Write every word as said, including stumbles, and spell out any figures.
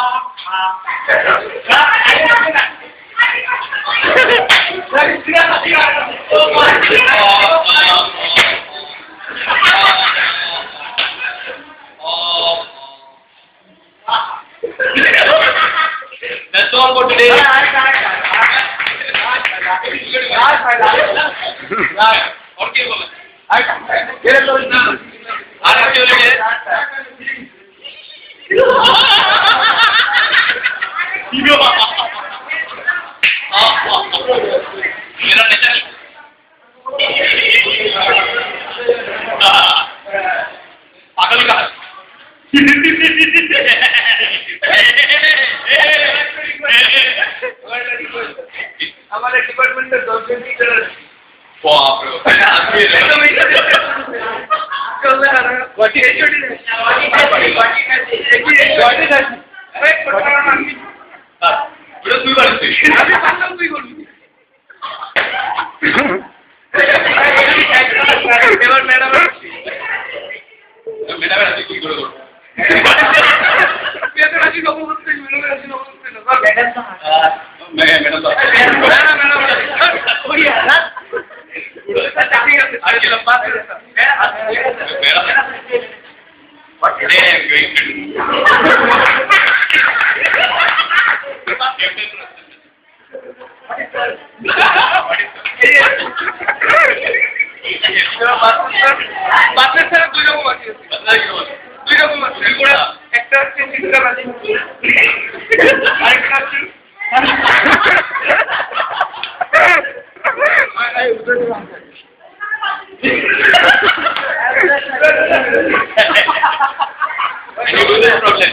That's all for today. और क्या बोला? आज क्या बोलेंगे? मेरा नेचर पागल का हमारे डिपार्टमेंट में दो जन टीचर बाप रे वाटी एचओडी ने वाटी वाटी वाटी अरे पटना मांगी हां बड़ा दुई बार से अभी सामने दुई बोल एवर मैडम मैडम ऐसे कोई करो ये तो राजी लोगों को मैडम राजी लोगों को मैडम मैं मैडम मैडम मैडम कोई है ना अरे ये लंबा है मेरा मेरा अरे गोइंग बात सर दुई रकम আছে দুই রকম আছে এগুলা একটা হচ্ছে চিন্তা বাজি আরেকটা আছে আরে উদয় না Any problem?